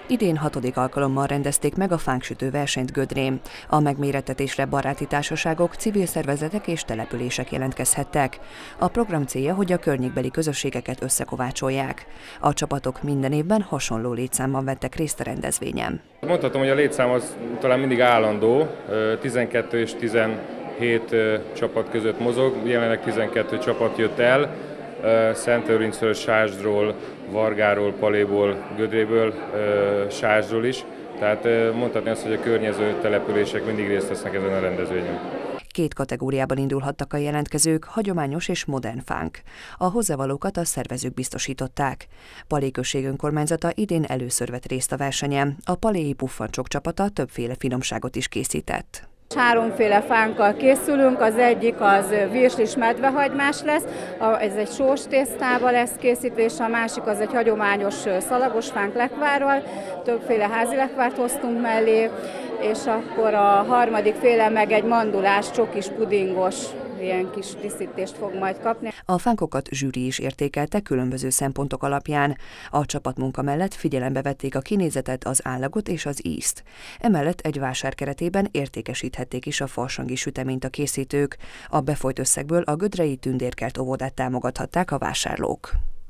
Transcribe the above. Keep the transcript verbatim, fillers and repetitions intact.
Idén hatodik alkalommal rendezték meg a fánksütő versenyt Gödrén. A megmérettetésre baráti társaságok, civil szervezetek és települések jelentkezhettek. A program célja, hogy a környékbeli közösségeket összekovácsolják. A csapatok minden évben hasonló létszámban vettek részt a rendezvényen. Mondhatom, hogy a létszám az talán mindig állandó, tizenkettő és tizenhét csapat között mozog, jelenleg tizenkettő csapat jött el, Szentlőrincről, Sásdról, Vargáról, Paléból, Gödréből, Sásdról is. Tehát mondhatni azt, hogy a környező települések mindig részt vesznek ezen a rendezvényen. Két kategóriában indulhattak a jelentkezők, hagyományos és modern fánk. A hozzávalókat a szervezők biztosították. Palé község önkormányzata idén először vett részt a versenyen. A paléi puffancsok csapata többféle finomságot is készített. Háromféle fánkkal készülünk, az egyik az virslis medvehagymás lesz, ez egy sós tésztával lesz készítve, és a másik az egy hagyományos szalagos fánk lekvárral, többféle házi lekvárt hoztunk mellé, és akkor a harmadik féle meg egy mandulás, csokis, pudingos, ilyen kis díszítést fog majd kapni. A fánkokat zsűri is értékelte különböző szempontok alapján. A csapatmunka mellett figyelembe vették a kinézetet, az állagot és az ízt. Emellett egy vásár keretében értékesíthették is a farsangi süteményt a készítők. A befolyt összegből a gödrei Tündérkert óvodát támogathatták a vásárlók.